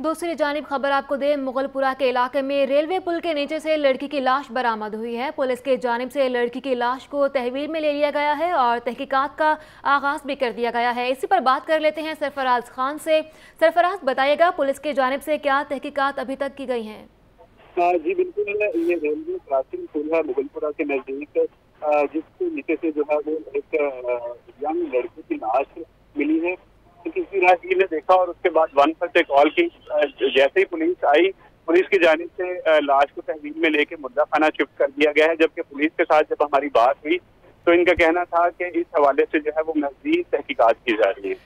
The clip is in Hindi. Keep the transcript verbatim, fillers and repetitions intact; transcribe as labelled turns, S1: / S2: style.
S1: दूसरी जानिब खबर आपको दें, मुगलपुरा के इलाके में रेलवे पुल के नीचे से लड़की की लाश बरामद हुई है। पुलिस के जानिब से लड़की की लाश को तहवील में ले लिया गया है और तहकीकात का आगाज भी कर दिया गया है। इसी पर बात कर लेते हैं सरफराज खान से। सरफराज, बताइएगा पुलिस की जानिब से क्या तहकीकात अभी तक की गई हैं?
S2: जी बिल्कुल, ये रेलवे क्रॉसिंग पुल है मुगलपुरा के नजदीक, जिसके नीचे से जो है वो एक यंग लड़की की लाश मिली है। तो किसी राहगीर ने देखा और उसके बाद वन पर से कॉल की। जैसे ही पुलिस आई, पुलिस की जानिब से लाश को तहवील में लेके मुर्दा खाना शिफ्ट कर दिया गया है। जबकि पुलिस के साथ जब हमारी बात हुई तो इनका कहना था कि इस हवाले से जो है वो मज़ीद तहकीकात की जा रही है।